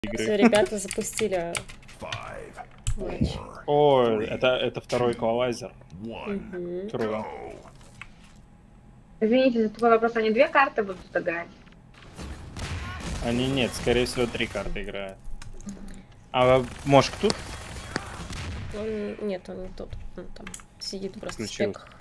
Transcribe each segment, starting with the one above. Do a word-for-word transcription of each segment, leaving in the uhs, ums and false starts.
игры. Все, ребята запустили матч. О, это, это второй эквалайзер. Угу. Трудно. Извините за такой вопрос, они две карты будут играть? Они нет, скорее всего, три карты играют. А Мошк тут? Он, нет, он не тут. Он там сидит просто в Включил. спеках.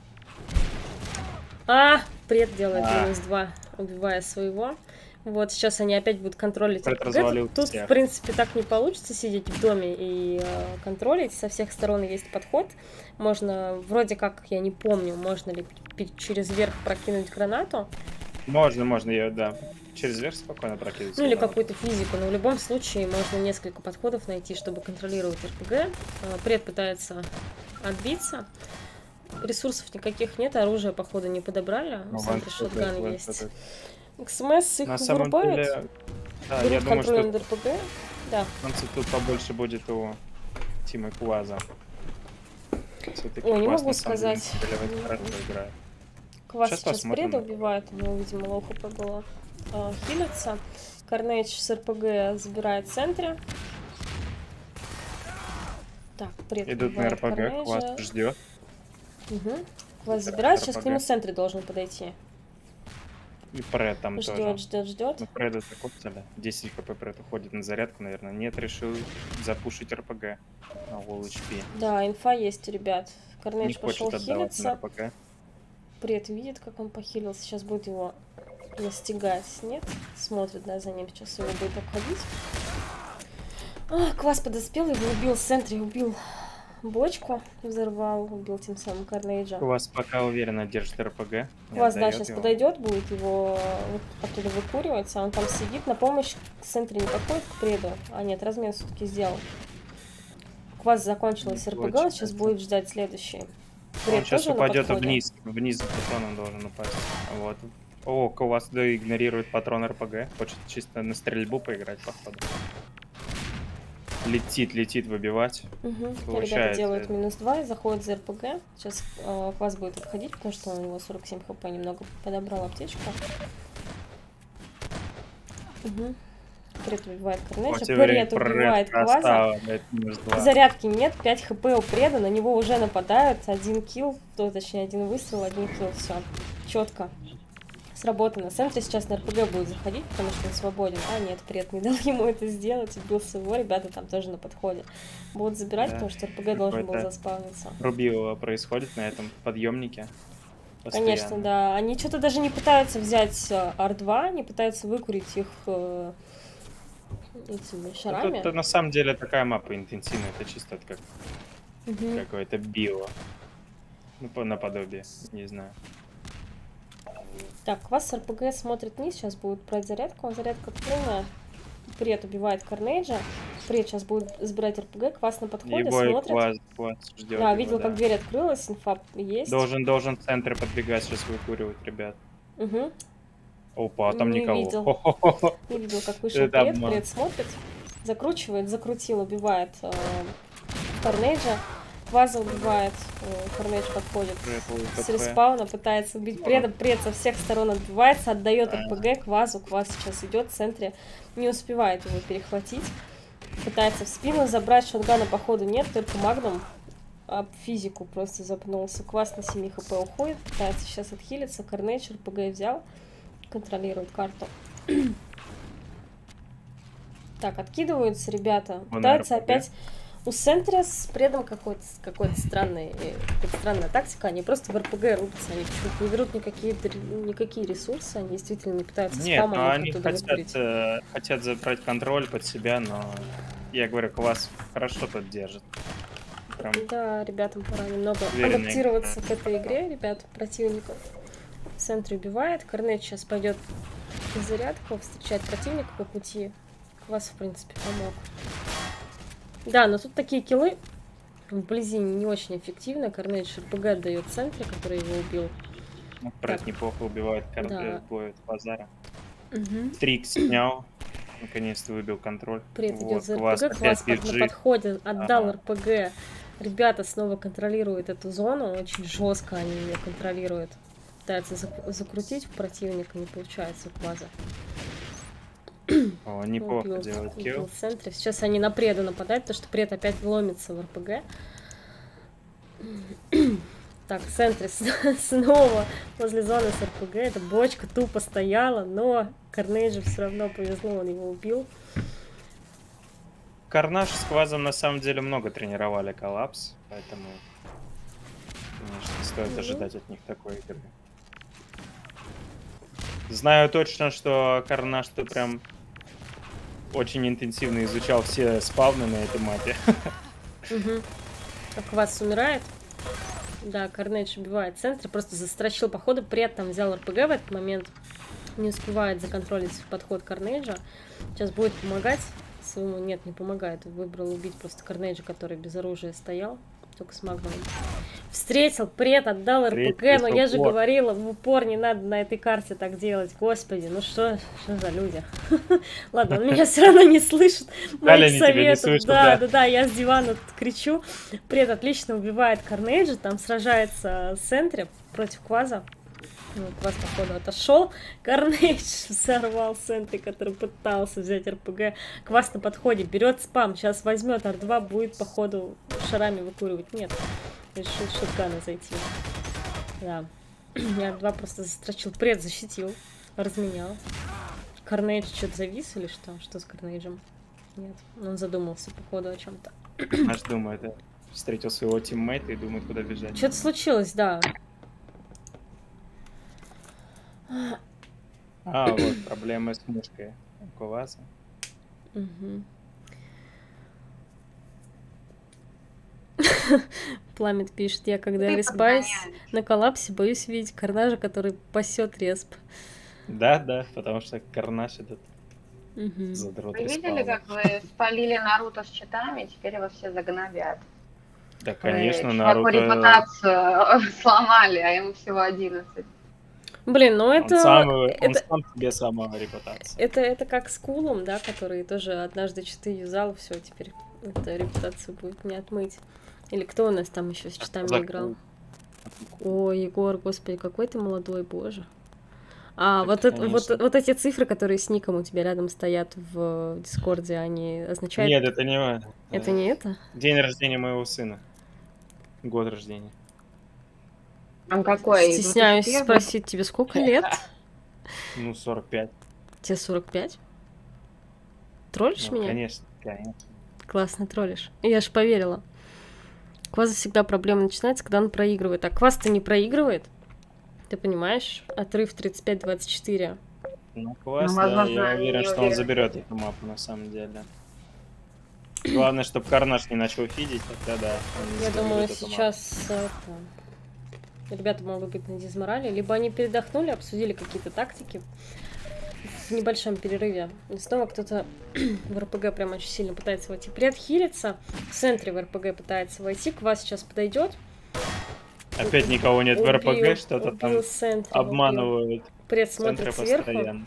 А, пред делает А. минус два, убивая своего. Вот, сейчас они опять будут контролить. Пред РПГ. развалил Тут, тут, всех. в принципе, так не получится сидеть в доме и э, контролить. Со всех сторон есть подход. Можно, вроде как, я не помню, можно ли пи- через верх прокинуть гранату. Можно, можно ее, да. Через верх спокойно прокидывать. Ну или какую-то физику, но в любом случае можно несколько подходов найти, чтобы контролировать РПГ. Э, Пред пытается отбиться. Ресурсов никаких нет, оружие, походу, не подобрали. Ну, В центре вон- шотган вон- есть. вон- ХСМС их На самом вырубают, деле, да, берут я думаю, контроль что над РПГ. Да. шансов тут побольше будет у Тима Кваза. Все-таки Ой, не Кваз, могу на самом деле, сказать. стреливать хорошо играет. Квас Сейчас сейчас, посмотрим. преда убивает, у него, видимо, лоу хп было. А, хилится. Карнейдж с РПГ забирает в центре. Так, пред Идут на убивает РПГ, Карнейджа. Кваз ждет. Угу. Квас забирает, сейчас к РПГ. нему в центре должен подойти. И Пред там тоже. Ждет, ждет, ждет. Ну, Преда такой цель. десять хп Пред уходит на зарядку, наверное. Нет, решил запушить РПГ на Wall эйч пи. Да, инфа есть у ребят. Не Карнейдж пошел хочет отдавать на хилиться. РПГ. Пред видит, как он похилился. Сейчас будет его настигать. Нет? Смотрит, да, за ним. Сейчас его будет обходить. А, Квас подоспел, его убил в центре, убил бочку, взорвал, убил тем самым Карнейджа. У вас пока уверенно держит РПГ. не Квас, да, отдает сейчас его. подойдет, будет его вот оттуда выкуриваться, он там сидит, на помощь к центре не подходит к преду. А нет, размен все-таки сделал. Квас закончилась РПГ, он Получается. сейчас будет ждать следующий. Он Пред сейчас тоже на упадет подходе? вниз. Вниз патрон он должен упасть. Вот. О, Квас да игнорирует патрон РПГ. Хочет чисто на стрельбу поиграть, походу. Летит, летит выбивать. Угу. Ребята Получается. делают минус два и заходят за РПГ. Сейчас э, Квас будет обходить, потому что у него сорок семь хп, немного подобрал аптечку. Угу. Пред убивает Карнейджа. Пред убивает Кваза. Зарядки нет, пять хп у Преда, на него уже нападают. Один килл, то, точнее один выстрел, один килл, все. Четко. Сработано. В центре сейчас на РПГ будет заходить, потому что он свободен. А, нет, Пред не дал ему это сделать, убил своего, ребята там тоже на подходе. Будут забирать, Да. потому что РПГ должен был Какой-то заспавниться. Рубилово происходит на этом подъемнике. Конечно, Постоянно. да. Они что-то даже не пытаются взять ар два, не пытаются выкурить их э, этими Ну, шарами. Тут на самом деле такая мапа интенсивная, это чисто как Мгм. какое-то био. Ну, по наподобие, не знаю. Так, Квас с РПГ смотрит вниз, сейчас будет брать зарядку, зарядка полная. Пред убивает Карнейджа. Пред сейчас будет забирать РПГ, Квас на подходе, Ебой, смотрит. Квас, Квас ждет Да, его, видел, да. как дверь открылась, инфа есть. Должен, должен в центре подбегать, сейчас выкуривать, ребят. Угу. Опа, а там Не никого. видел. Хо-хо-хо. Не видел, как вышел Это Пред, обман. Пред смотрит, закручивает, закрутил, убивает э, Карнейджа. Кваза убивает, э, Карнейдж подходит. С респауна пытается убить Преда, Пред со всех сторон отбивается, отдает РПГ Квазу, Кваз сейчас идет в центре, не успевает его перехватить, пытается в спину забрать, шотгана походу нет, только магнум, об физику просто запнулся. Квас на семи хп уходит, пытается сейчас отхилиться, Карнейдж РПГ взял, контролирует карту. Так, откидываются ребята, Он пытаются РПГ. опять... У центра с Предом какой-то какой-то странный, какая-то странная тактика, они просто в РПГ рубятся, они почему-то не берут никакие, никакие ресурсы, они действительно не пытаются Нет, спамом но их они оттуда хотят, выкурить. э, хотят забрать контроль под себя, но я говорю, Квас хорошо тут держит. Прям Да, ребятам пора немного Уверенный. адаптироваться к этой игре, ребят, противников. В центре убивает, Корнет сейчас пойдет в зарядку, встречать противника по пути. Квас, в принципе, помог. Да, но тут такие киллы вблизи не очень эффективно. Корнейдж РПГ отдает в центре, который его убил. ну, Пред Так. неплохо убивает Да. карты, боет базара. Угу. Трикс снял, наконец-то выбил контроль. Пред Вот, идет за Квас РПГ, Квас опять под- на бежит. подходе отдал Ага. РПГ. Ребята снова контролируют эту зону, очень жестко они ее контролируют. Пытаются зак- закрутить противника, не получается у Кваза. О, неплохо Убил, делает убил килл. в центре. Сейчас они на преду нападают, потому что пред опять ломится в РПГ. Так, в центре снова возле зоны с РПГ. Эта бочка тупо стояла, но Carnage все равно повезло, он его убил. Карнаж с Квазом на самом деле много тренировали коллапс, поэтому, конечно, стоит ожидать от них такой игры. Знаю точно, что Карнаж-то прям очень интенсивно изучал все спавны на этой мапе. Угу. А Квас умирает. Да, Carnage убивает центр, просто застрочил походу, при этом взял РПГ в этот момент. Не успевает законтролить подход Carnage. Сейчас будет помогать своему. Нет, не помогает. Выбрал убить просто Carnage, который без оружия стоял. Только с магнумом. Встретил, пред, отдал РПГ, но я же говорила, в упор не надо на этой карте так делать. Господи, ну что, что за люди? Ладно, он меня все равно не слышит. Моих советов. Да, да, да, я с дивана кричу. Пред отлично убивает Carnage, там сражается в центре против Кваза. Ну, Кваз, походу, отошел. Carnage взорвал центр, который пытался взять РПГ. Квас на подходе, берет спам. Сейчас возьмет ар два, будет, походу, шарами выкуривать. Нет, решил шотгана зайти. Да. И ар два просто застрочил. Пред защитил, разменял. Carnage что-то завис или что? Что с Carnage? Нет, он задумался, походу, о чем-то. Наш думает, да. Встретил своего тиммейта и думает, куда бежать. Что-то случилось, да. А, вот, проблемы с мушкой у Кваза. Угу. Пламет пишет, я когда Ты респаюсь подгоняешь. на коллапсе, боюсь видеть Карнажа, который пасет респ. Да, да, потому что Карнаж этот Угу. задрот Вы видели, респауна. как вы спалили Наруто с читами, и теперь его все загнобят? Да, конечно, Вы Наруто... чуваку репутацию сломали, а ему всего одиннадцать. Блин, ну это... Он сам, он это... сам себе самого репутация. Это, это как с Кулом, да, который тоже однажды читы юзал, все, теперь эту репутацию будет не отмыть. Или кто у нас там еще с читами За играл? Кул. О, Егор, господи, какой ты молодой, боже. А, Так, вот, это, вот, конечно. вот эти цифры, которые с ником у тебя рядом стоят в Дискорде, они означают... Нет, это не... Это не это? День рождения моего сына. Год рождения. Он какой? Стесняюсь двадцать первый? спросить, тебе сколько лет? Ну, сорок пять. Тебе сорок пять? Троллишь Ну, меня? конечно, конечно. Классно троллишь. Я ж поверила. Кваза всегда проблема начинается, когда он проигрывает. А Кваз-то не проигрывает. Ты понимаешь? Отрыв тридцать пять двадцать четыре. Ну, класс, Ну, да. возможно, Я они уверен, не что он уверены. заберет эту мапу на самом деле. Главное, чтобы Карнаж не начал фидить, тогда да. он Я заберет думаю, эту мапу. сейчас это, ребята могут быть на дизморале. Либо они передохнули, обсудили какие-то тактики в небольшом перерыве. И снова кто-то в РПГ прям очень сильно пытается войти. Пред хилится, в центре в РПГ пытается войти. Квас сейчас подойдет. Опять никого нет в Убил, РПГ, что-то там убил в центре, убил. обманывают. Пред В центре смотрит сверху. постоянно.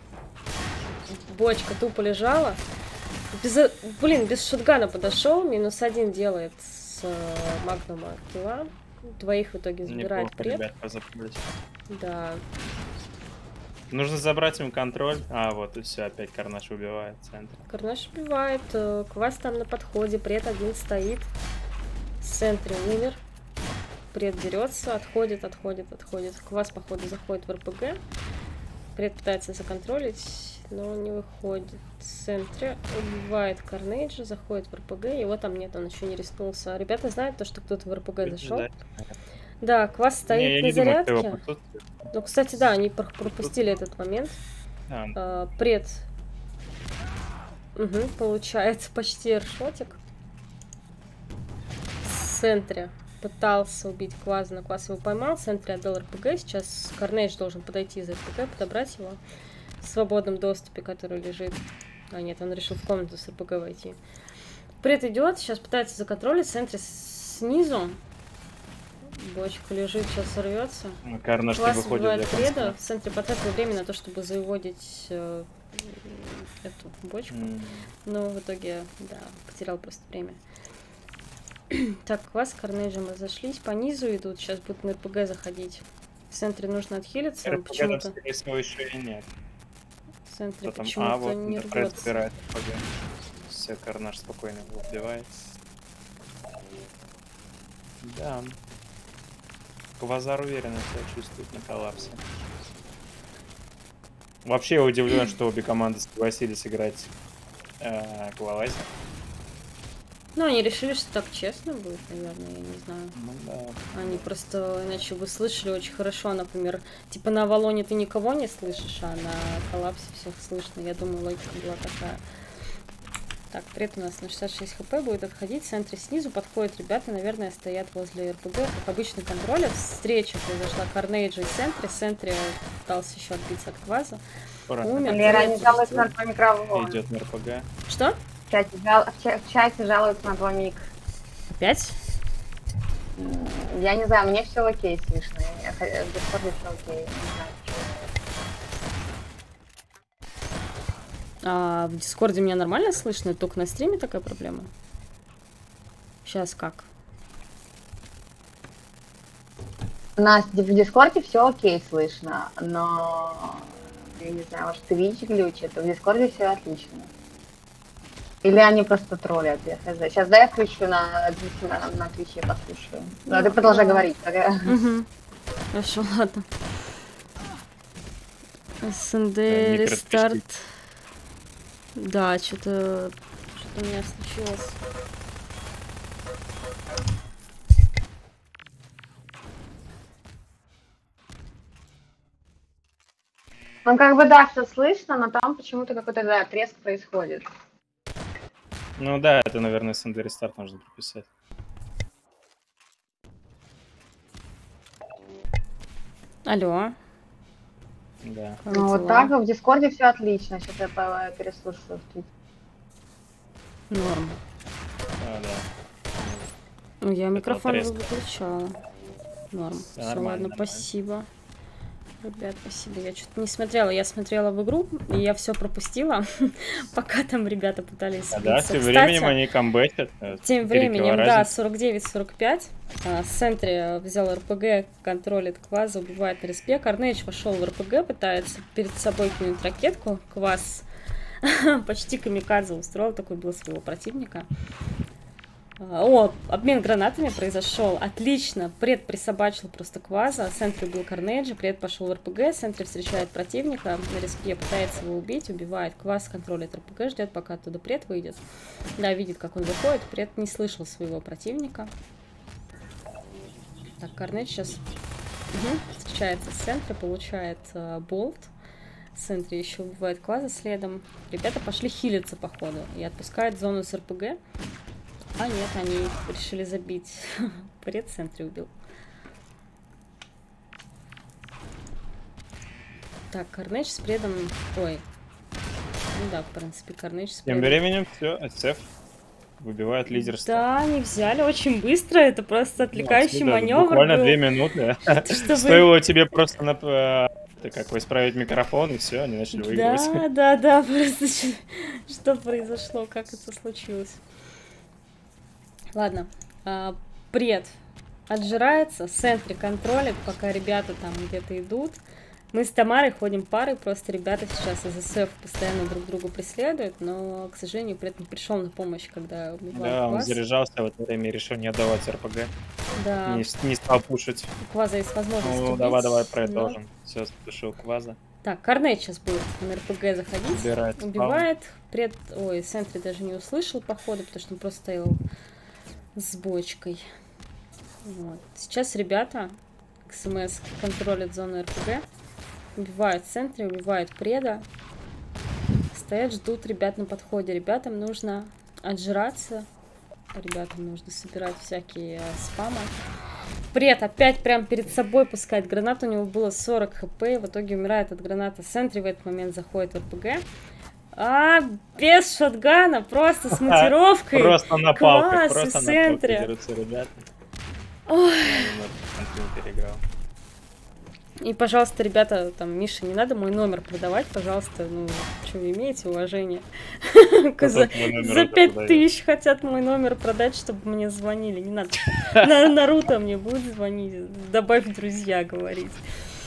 Бочка тупо лежала. Без, блин, без шотгана подошел, минус один делает с э, магнума килла. Двоих в итоге забирает Неплохо, пред. ребят, позапулить. Да. Нужно забрать им контроль. А, вот и все, опять Карнаж убивает центр. Карнаж убивает. э, Квас там на подходе. Пред один стоит. В центре умер. Пред дерется, отходит, отходит, отходит. Квас, походу, заходит в РПГ. Пред пытается законтролить, но не выходит. В центре убивает Carnage, заходит в РПГ. Его там нет, он еще не рискнулся. Ребята знают то, что кто-то в РПГ зашел. Да. Да, Квас стоит Не, я на не думаю, что его зарядке. присутствует. Ну, кстати, да, они пр- пропустили этот момент. А, А, пред угу, получается почти эршотик. В центре пытался убить Кваза, но Кваз его поймал. В центре отдал РПГ. Сейчас Carnage должен подойти из РПГ, подобрать его в свободном доступе, который лежит. А нет, он решил в комнату с РПГ войти. Пред идет, сейчас пытается законтролить. В центре снизу. Бочка лежит, сейчас сорвется. ну, Карнаж не Квас выходит убивает для преда. конца. В центре потратил время на то, чтобы заводить э, эту бочку. М, Но в итоге, да, потерял просто время. Так, Квас с Carnage разошлись. По низу идут. Сейчас будут на РПГ заходить. В центре нужно отхилиться. но РПГ там, почему-то скорее всего, еще и нет. В центре Кто там? А, почему-то вот не Интерпрет рвется. забирает РПГ. Все, Карнаж спокойно его убивает. Да. Квазар уверенно себя чувствует на коллапсе. Вообще я удивлен, что обе команды согласились играть э, Главайзер. Ну, они решили, что так честно будет, наверное, я не знаю. Ну да. Они просто, иначе бы слышали очень хорошо, например, типа на Авалоне ты никого не слышишь, а на коллапсе всех слышно. Я думаю, логика была такая. Так, Пред у нас на шестьдесят шесть хп будет отходить. В центре снизу подходят ребята, наверное, стоят возле РПГ. Как обычно контроля. Встреча произошла Карнейджа в центре. В центре пытался еще отбиться от Кваза. Умер. Лера не жалуется на твой микрофон. Идет на РПГ. Что? В чате, жал... в, ча... в чате жалуются на твой мик. Опять? Я не знаю, мне все окей слышно. Я... В Дискорде все окей. Не знаю, А в Дискорде меня нормально слышно? Только на стриме такая проблема? Сейчас как? У нас в Дискорде все окей слышно, но я не знаю, может ты видишь глючи, то в Дискорде все отлично. Или они просто троллят, я хз. Сейчас дай я включу на, на, на Твиче, послушаю. Ну, ты продолжай говорить. Угу. Хорошо, ладно. СНД, рестарт. Да, что-то что-то у меня случилось. Ну, как бы, да, все слышно, но там почему-то какой-то, да, треск происходит. Ну да, это, наверное, СНД рестарт нужно прописать. Алло. Да. Как Ну, вот дела? так, в Дискорде все отлично. Сейчас я по- переслушаю в Твиче. Норм. А, да. Ну, я микрофон треск. выключала. Норм. Да, Все, нормально, ладно, нормально. спасибо. Ребят, спасибо. Я что-то не смотрела. Я смотрела в игру, и я все пропустила, пока там ребята пытались А да, сбиться. тем Кстати, временем они камбэчат. Тем временем, да, сорок девять сорок пять. В центре взял РПГ, контролит Кваза, убивает на респе. Карнейдж вошел в РПГ, пытается перед собой кинуть ракетку. Кваз почти камикадзе устроил, такой был своего противника. О, обмен гранатами произошел. Отлично. Пред присобачил просто Кваза. В центре был Карнейджа. Пред пошел в РПГ. В центре встречает противника. На респе пытается его убить. Убивает. Кваз контролит РПГ. Ждет, пока оттуда Пред выйдет. Да, видит, как он выходит. Пред не слышал своего противника. Так, Карнейдж сейчас угу. встречается с центра. Получает э, болт. В центре еще убивает Кваза следом. Ребята пошли хилиться, походу. И отпускают зону с РПГ. А нет, они решили забить. Пред в центре убил. Так, Карнейдж с Предом... Ой. Ну да, в принципе, Карнейдж с Тем Предом. временем все, СФ выбивает лидерство. Да, они взяли очень быстро. Это просто отвлекающий Да, маневр буквально был. две минуты. Чтобы- Стоило тебе просто на... э, как бы исправить микрофон, и все, они начали выигрывать. Да, да, да, просто что, что произошло, как это случилось. Ладно, а, Пред отжирается, в центре контролит, пока ребята там где-то идут. Мы с Тамарой ходим парой, просто ребята сейчас из СФ постоянно друг друга преследуют, но, к сожалению, Пред не пришел на помощь, когда убивал Да, он Кваз. заряжался в это время и решил не отдавать РПГ. Да, Не, не стал пушить. у Кваза есть возможность Ну, убить, давай, давай, Пред но- должен. Все, задушил Кваза. Так, Карнейдж сейчас будет на РПГ заходить. Убирает спаун. Убивает. Пред... Ой, в центре даже не услышал, походу, потому что он просто стоял с бочкой. Вот. Сейчас ребята КСМС контролят зону РПГ. Убивают в центре, убивают Преда. Стоят, ждут ребят на подходе. Ребятам нужно отжираться. Ребятам нужно собирать всякие э, спамы. Пред опять прям перед собой пускает гранату. У него было сорок хп. В итоге умирает от гранаты. В центре в этот момент заходит в РПГ. А, без шотгана, просто с матировкой. Просто на палке, Класс, просто в на палке центре. дерутся ребята. Ой. Я немного континент переиграл. И, пожалуйста, ребята, там, Миша, не надо мой номер продавать, пожалуйста, ну, что вы имеете, уважение. За за пять тысяч хотят мой номер продать, чтобы мне звонили, не надо. На- Наруто мне будет звонить, добавь в друзья, говорить.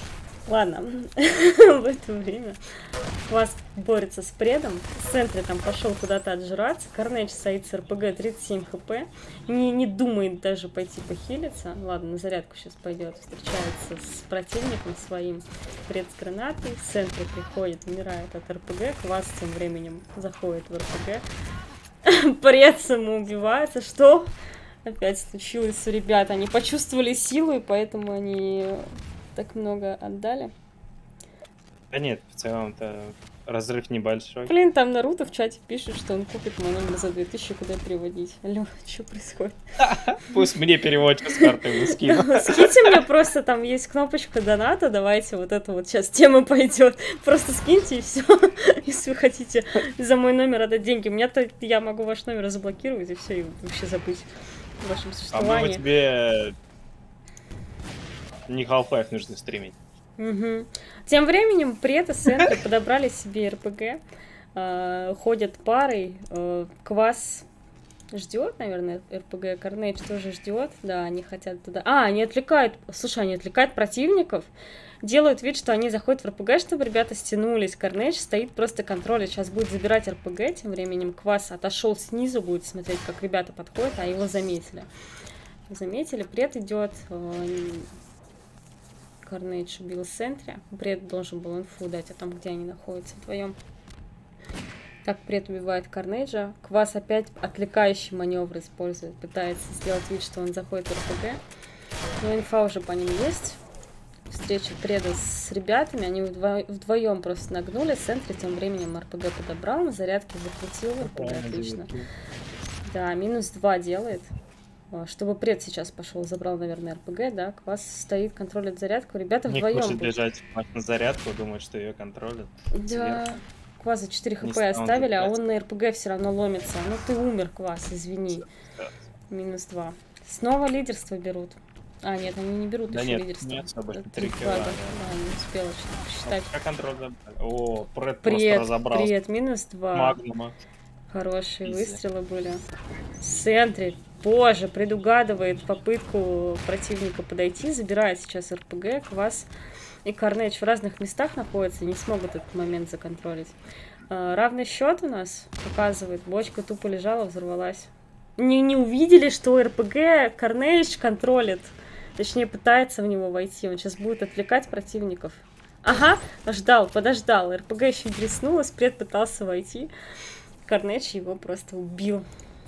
Ладно, в это время Квас борется с предом, в центре там пошел куда-то отжираться, Carnage стоит с РПГ тридцать семь хп, не, не думает даже пойти похилиться, ладно, на зарядку сейчас пойдет, встречается с противником своим, пред с гранатой, в центре приходит, умирает от РПГ, Квас тем временем заходит в РПГ, пред самоубивается, что опять случилось у ребят, они почувствовали силу и поэтому они... так много отдали. Да нет, в целом-то разрыв небольшой. Блин, там Наруто в чате пишет, что он купит мой номер за две тысячи, куда переводить. Алло, что происходит? Пусть мне переводчик с карты вы скинут. Скиньте мне просто, там есть кнопочка доната, давайте вот это вот сейчас тема пойдет. Просто скиньте и все, если вы хотите за мой номер отдать деньги. У меня-то я могу ваш номер заблокировать и все, и вообще забыть о вашем существовании. А тебе не Half-Life нужно стримить. Угу. Тем временем пред и центры подобрали себе РПГ, э, ходят парой, э, Квас ждет, наверное, РПГ, Carnage тоже ждет, да, они хотят туда... А, они отвлекают, слушай, они отвлекают противников, делают вид, что они заходят в РПГ, чтобы ребята стянулись, Carnage стоит просто контролит, сейчас будет забирать РПГ, тем временем Квас отошел снизу, будет смотреть, как ребята подходят, а его заметили. Заметили, пред идет... Э, Carnage убил в центре. Пред должен был инфу дать о том, где они находятся вдвоем. Так, пред убивает Carnage. Квас опять отвлекающий маневр использует. Пытается сделать вид, что он заходит в РПГ. Но инфа уже по ним есть. Встреча преда с ребятами. Они вдво вдвоем просто нагнули. В центре тем временем РПГ подобрал. На зарядке закрутил. РПГ отлично. Да, минус два делает. Чтобы пред сейчас пошел, забрал, наверное, РПГ, да, Квас стоит, контролит зарядку, ребята Не вдвоем. хочет бежать на зарядку, думает, что ее контролят. Да, Квас за четыре хп оставили, а он на РПГ все равно ломится. Ну ты умер, Квас, извини. Минус два. Снова лидерство берут. А, нет, они не берут да еще нет, лидерство. Нет, Это три килла, да. Да, не успела что-то посчитать. Как контроль забрали? О, пред, Пред, просто разобрался. Пред, минус два. Магнума. Хорошие Изи. выстрелы были. В центре, боже, предугадывает попытку противника подойти, забирает сейчас РПГ, Квас и Carnage в разных местах находятся, не смогут этот момент законтролить. А, равный счет у нас показывает, бочка тупо лежала, взорвалась. Не, не увидели, что РПГ Carnage контролит, точнее пытается в него войти, он сейчас будет отвлекать противников. Ага, ждал, подождал, РПГ еще дреснулась, пред пытался войти. Carnage его просто убил.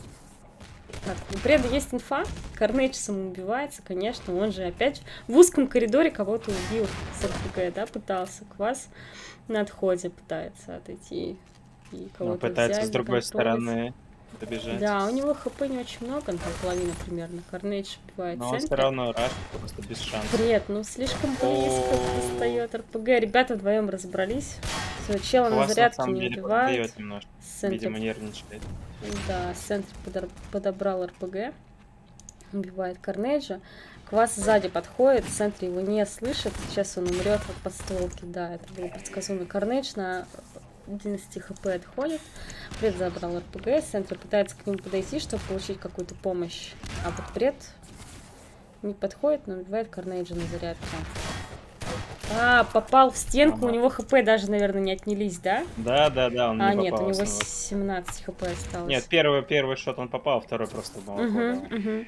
Так, у преда есть инфа. Carnage самоубивается, конечно. Он же опять в узком коридоре кого-то убил с РПГ, да, пытался. Квас на отходе пытается отойти и кого-то пытается взять, с другой законтролить. стороны добежать. Да, у него хп не очень много, там половина примерно. Carnage убивает Но он все равно раш, просто без шансов. Пред, ну слишком близко достает РПГ. Ребята вдвоем разобрались. Все, чела на зарядке не убивает. Видимо, нервничает. Да, в центре подобрал РПГ. Убивает Carnage. Квас сзади подходит, в центре его не слышит. Сейчас он умрет от подстволки. Да, это было предсказуемо. Carnage на одиннадцать хп отходит. Пред забрал РПГ. В центре пытается к нему подойти, чтобы получить какую-то помощь. А вот пред не подходит, но убивает Carnage на зарядке. А, попал в стенку, ага. У него хп даже, наверное, не отнялись, да? Да, да, да, он не А, нет, попал у него снова. семнадцать хп осталось. Нет, первый, первый шот он попал, второй просто молоко угу, дал. угу.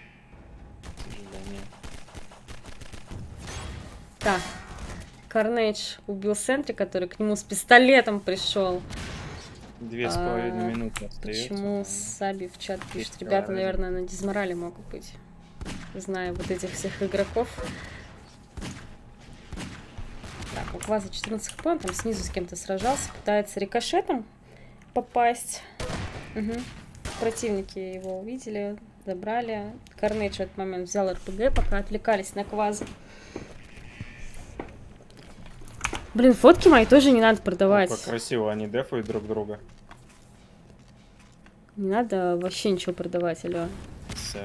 Так, Carnage убил Сентри, который к нему с пистолетом пришел. Две с половиной а, минуты остается. Почему Саби в чат пишет? Ребята, наверное, на дизморале могут быть. Зная вот этих всех игроков. Так, у Кваза четырнадцать хп, он там снизу с кем-то сражался, пытается рикошетом попасть. Угу. Противники его увидели, забрали. Carnage в этот момент взял РПГ, пока отвлекались на Кваза. Блин, фотки мои тоже не надо продавать. Как красиво, они дефают друг друга. Не надо вообще ничего продавать, алло. Все.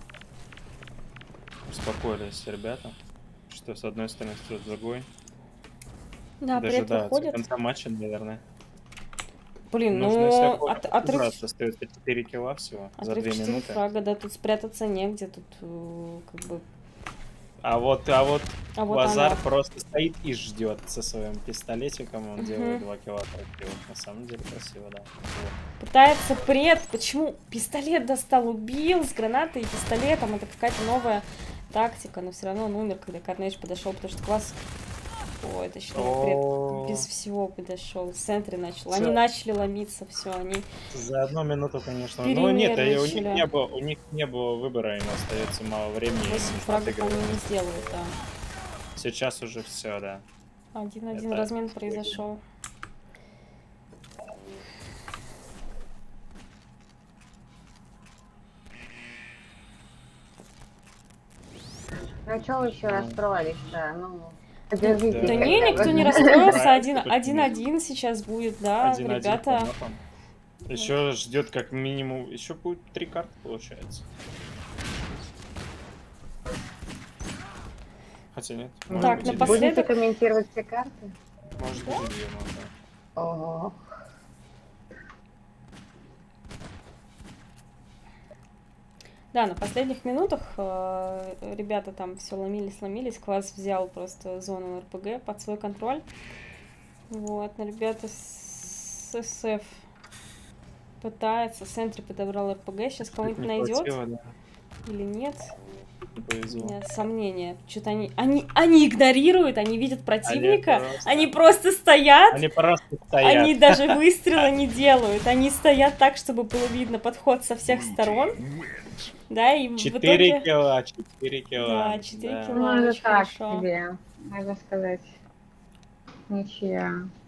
Успокоились ребята, что с одной стороны, что с другой. Да, пред выходит. До конца матча, наверное. Блин, ну... От, отрыв... Остается четыре килла всего за две минуты. Фрага, да, тут спрятаться негде, тут как бы... А вот, а вот, А вот Квазар оно. просто стоит и ждет со своим пистолетиком. Он Мгм. делает два килла красиво. На самом деле красиво, да. Вот. Пытается пред. Почему? Пистолет достал, убил с гранатой и пистолетом. Это какая-то новая тактика, но все равно он умер, когда Carnage подошел, потому что Квас... Ой, это еще О. пред без всего подошел. В центре начал. Всё. Они начали ломиться, все, они... За одну минуту, конечно. Ну нет, и у них Перенервничали. не было, у них не было выбора, им остается мало времени. им восемь нужно фрагов отыгрывать. они не сделают, да. Сейчас уже все, да. Один-один Это- размен произошел. Ну что вы еще расстроились-то? Ну, подержите. Да Да. не, хотя бы. никто не расстроился. Правильно, Один- почему? Один-один сейчас будет, да, Один-один по ребята. мапам. Еще ждет как минимум, еще будет три карты, получается. Хотя нет. Ну, Так, быть, и напоследок- Будете комментировать все карты? две. Может быть, и две, но да. Ого. Да, на последних минутах э, ребята там все ломились, ломились. Квас взял просто зону эр пэ гэ под свой контроль. Вот, но ребята с эс эф пытается. В центре подобрал эр пэ гэ. Сейчас кого-нибудь Не найдет хватило, да. или нет? Не У повезло. меня сомнения. Что-то они, они, они игнорируют, они видят противника, просто- они просто стоят. Они просто стоят. Они даже выстрела не делают. Они стоят так, чтобы было видно подход со всех сторон. Да, и в Четыре итоге... килла, четыре килла. Да, четыре да. килла. Ну, это очень так хорошо. себе, можно сказать. Ничья.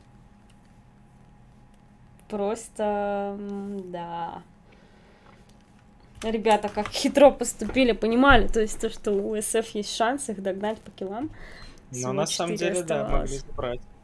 Просто, м, да. Ребята как хитро поступили, понимали, то есть то, что у эс эф есть шанс их догнать по киллам. Но Всего на самом четыре деле, да, оставалось. могли забрать.